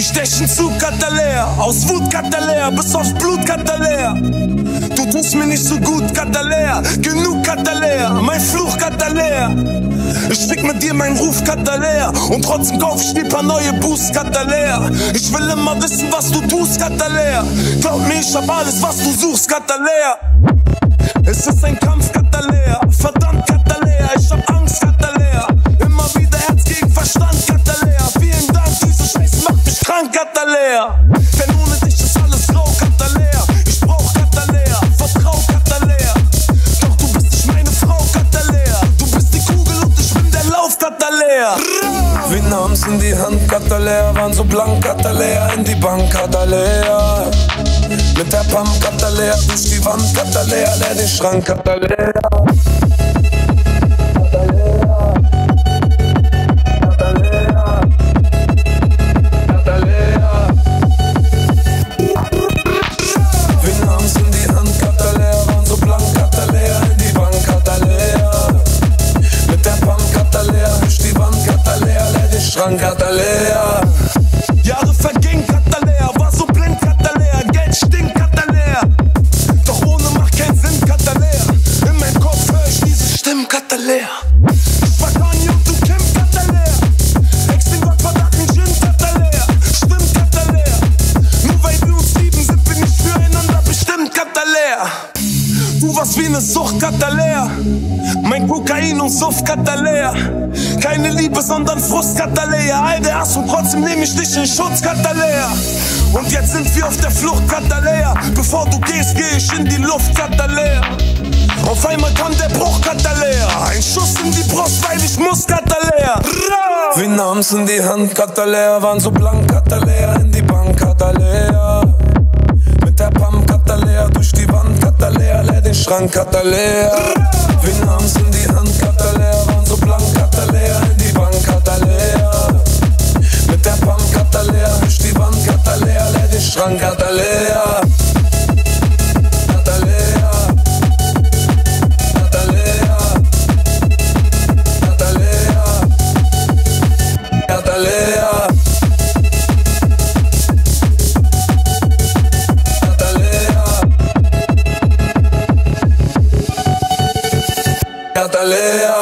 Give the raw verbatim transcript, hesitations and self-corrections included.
stechen zu, Kater leer. Aus Wut, Kater leer, bis aufs Blut, Kater leer. Du tust mir nicht so gut, Kater leer. Genug, Kater leer, mein Fluch, Kater leer. Ich fick mit dir meinen Ruf, Kater leer. Und trotzdem kauf ich dir paar neue Boosts, Kater leer. Ich will immer wissen, was du tust, Kater leer. Glaub mir, ich hab alles, was du suchst, Kater leer. Es ist ein Kampf, Kater leer. Verdammt, Kater leer, ich hab Angst, Kater leer. Immer wieder Herz gegen Verstand, Kater leer. Vielen Dank, diese Scheiße macht mich krank, Kater leer. Denn ohne dich ist alles rau, Kater leer. Ich brauch Kater leer, vertrau, Kater leer. Doch du bist nicht meine Frau, Kater leer. Du bist die Kugel und ich bin der Lauf, Kater leer. Wir nahmen's in die Hand, Kater leer. Waren so blank, Kater leer. In die Bank, Kater leer. Mit der Pump, Kater leer. Durch die Wand, Kater leer. Leer den Schrank, Kater leer. Kater leer. Jahre vergingen, Kater leer. War so blind, Kater leer. Geld stinkt, Kater leer. Doch ohne macht keinen Sinn, Kater leer. In meinem Kopf hör ich diese Stimmen, Kater leer. Ich war Kanye und du Kim, Kater leer. Ex den Gott verdachten Gin, Kater leer. Stimmt, Kater leer. Nur weil wir uns lieben, sind wir nicht füreinander bestimmt, Kater leer. Du warst wie ne Sucht, Kater leer. Mein Kokain und Suff, Kater leer. Keine Liebe, sondern Frust, Kater leer. All der Hass und trotzdem nehm ich dich in Schutz, Kater leer. Und jetzt sind wir auf der Flucht, Kater leer. Bevor du gehst, geh ich in die Luft, Kater leer. Auf einmal kam der Bruch, Kater leer. Ein Schuss in die Brust, weil ich muss, Kater leer. Wir nahmen's in die Hand, Kater leer. Waren so blank, Kater leer. In die Bank, Kater leer. Mit der Pump, Kater leer. Durch die Wand, Kater leer. Leer den Schrank, Kater leer. Wir nahmen's in die Hand, Kater leer. Waren so blank, Kater leer. In die Bank, Kater leer. Mit der Pump, Kater leer. Durch die Wand, Kater leer. Leer den Schrank, Kater leer. Kater leer. Kater leer. Kater leer. Kater leer. Kater leer.